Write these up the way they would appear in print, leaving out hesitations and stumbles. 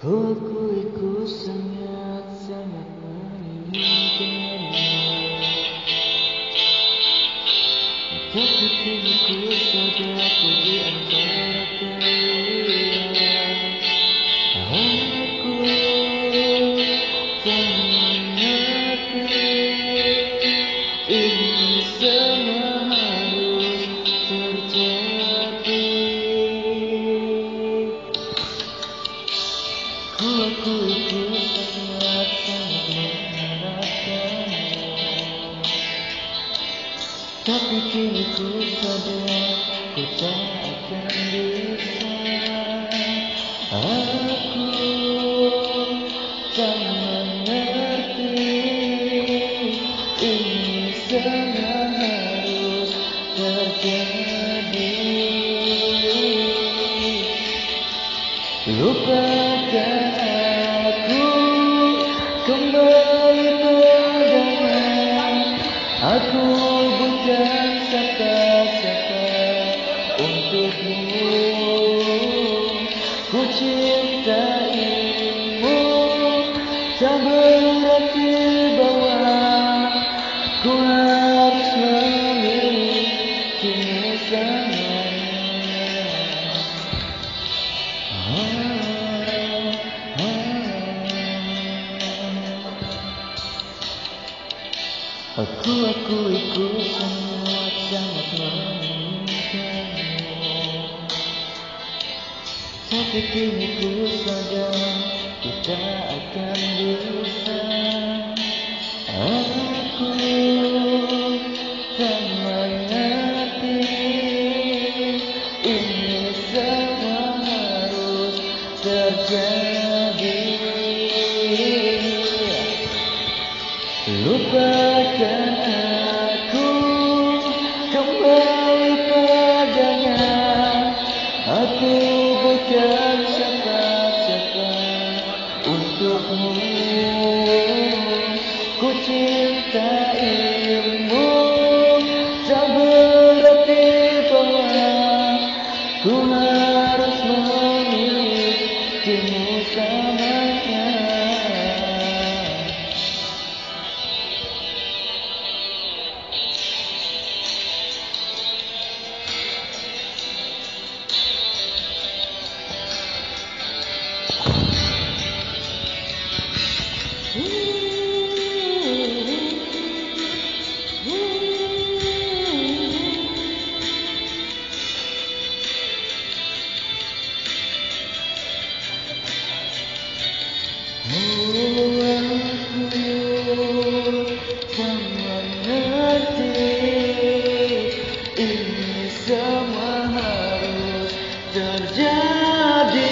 Aku sangat-sangat menginginkanmu, tapi kini ku sadar aku di antara kalian. Aku tak mengerti ini semua harus terjadi. Aku sangat-sangat mengharapkanmu, tapi kini ku sadar ku tak akan bisa. Aku tak mengerti ini semua harus terjadi. Lupakan aku, kembali padanya. Aku bukan siapa-siapa untukmu. Ku cintaimu, tak berarti bahwa ku harus memilikimu selamanya. Aku sangat-sangat menginginkanmu, tapi kini ku sadar kita akan bisa. Aku tak mengerti ini semua harus terjadi. Lupakan aku, kembali padanya. Aku bukan siapa-siapa untukmu. Ku cintaimu, tak berarti bahwa ku harus memilikimu selamanya. Ini semua harus terjadi.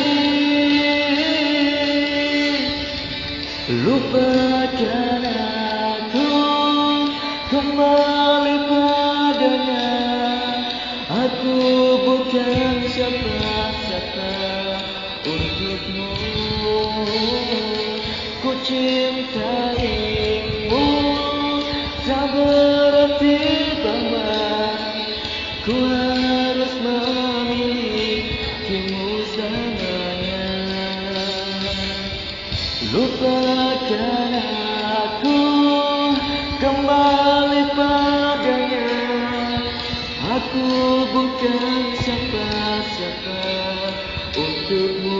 Lupakan aku, kembali padanya. Aku bukan siapa-siapa untukmu. Ku cintaimu, tak berarti bahwa ku harus memilikimu selamanya. Lupakan aku, kembali padanya. Aku bukan siapa-siapa untukmu.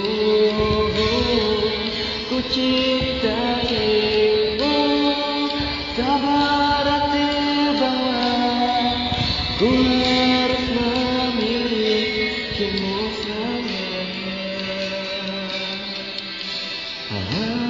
Ku cintaimu, tak berarti bahwa ku harus memilikimu selamanya.